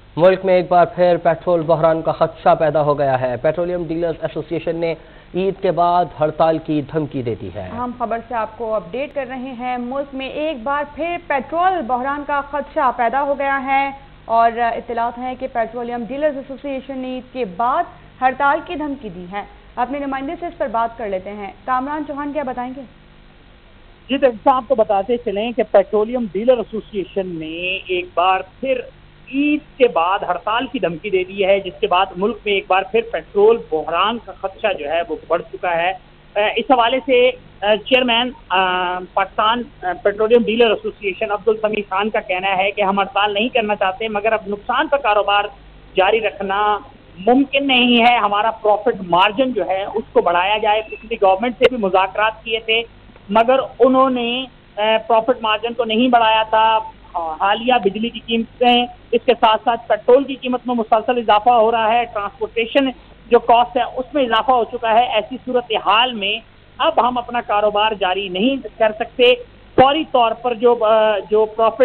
मुल्क में एक बार फिर पेट्रोल बहरान का खदशा पैदा हो गया है। पेट्रोलियम डीलर्स एसोसिएशन ने ईद के बाद हड़ताल की धमकी दे दी है। हम खबर से आपको अपडेट कर रहे हैं। मुल्क में एक बार फिर पेट्रोल बहरान का खदशा पैदा हो गया है और इत्तलात है कि पेट्रोलियम डीलर्स एसोसिएशन ने ईद के बाद हड़ताल की धमकी दी है। अपने नुमाइंदे से इस पर बात कर लेते हैं। कामरान चौहान क्या बताएंगे? जी तो आपको बताते चलें कि पेट्रोलियम डीलर एसोसिएशन ने एक बार फिर ईद के बाद हड़ताल की धमकी दे दी है, जिसके बाद मुल्क में एक बार फिर पेट्रोल बहरान का खदशा जो है वो बढ़ चुका है। इस हवाले से chairman Pakistan petroleum dealer association Abdul Samir Khan का कहना है कि हम हड़ताल नहीं करना चाहते, मगर अब नुकसान पर कारोबार जारी रखना मुमकिन नहीं है। हमारा प्रॉफिट मार्जिन जो है उसको बढ़ाया जाए। पिछली गवर्नमेंट से भी मुज़ाकरात किए थे, मगर उन्होंने प्रॉफिट मार्जिन को नहीं बढ़ाया था। हालिया बिजली की कीमतें, इसके साथ साथ पेट्रोल की कीमत में मुसलसल इजाफा हो रहा है। ट्रांसपोर्टेशन जो कॉस्ट है उसमें इजाफा हो चुका है। ऐसी सूरत हाल में अब हम अपना कारोबार जारी नहीं कर सकते। फौरी तौर पर जो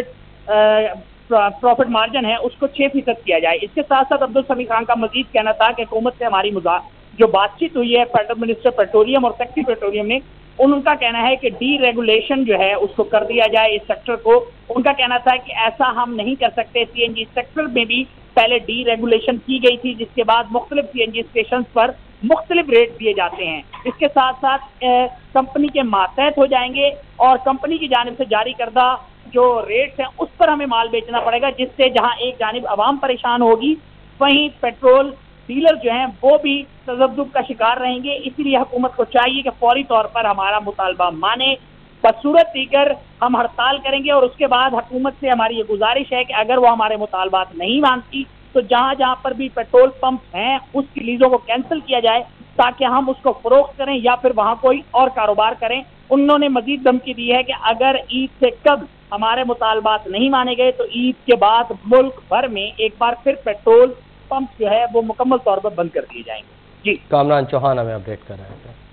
प्रॉफिट मार्जिन है उसको 6% किया जाए। इसके साथ साथ अब्दुल समीर खान का मजीद कहना था कि हुकूमत से हमारी जो बातचीत हुई है फेडरल मिनिस्टर पेट्रोलियम और सेक्रेटरी पेट्रोलियम ने, उनका कहना है कि डी रेगुलेशन जो है उसको कर दिया जाए इस सेक्टर को। उनका कहना था कि ऐसा हम नहीं कर सकते। सीएनजी सेक्टर में भी पहले डी रेगुलेशन की गई थी, जिसके बाद मुख्तलिफ सीएनजी स्टेशन पर मुख्तलिफ रेट दिए जाते हैं। इसके साथ साथ कंपनी के मातहत हो जाएंगे और कंपनी की जानिब से जारी करदा जो रेट्स हैं उस पर हमें माल बेचना पड़ेगा, जिससे जहां एक जानिब आवाम परेशान होगी, वहीं पेट्रोल डीलर जो हैं वो भी तज़ब्ज़ुब का शिकार रहेंगे। इसीलिए हुकूमत को चाहिए कि फौरी तौर पर हमारा मुतालबा माने। बसूरत दीगर हम हड़ताल करेंगे और उसके बाद हुकूमत से हमारी ये गुजारिश है कि अगर वो हमारे मुतालबात नहीं मानती तो जहाँ जहाँ पर भी पेट्रोल पंप हैं उसकी लीजों को कैंसिल किया जाए, ताकि हम उसको फरोख्त करें या फिर वहाँ कोई और कारोबार करें। उन्होंने मजीद धमकी दी है कि अगर ईद से कब हमारे मुतालबात नहीं माने गए तो ईद के बाद मुल्क भर में एक बार फिर पेट्रोल पंप जो है वो मुकम्मल तौर पर बंद कर दिए जाएंगे। जी, कामरान चौहान हमें अपडेट कर रहे हैं।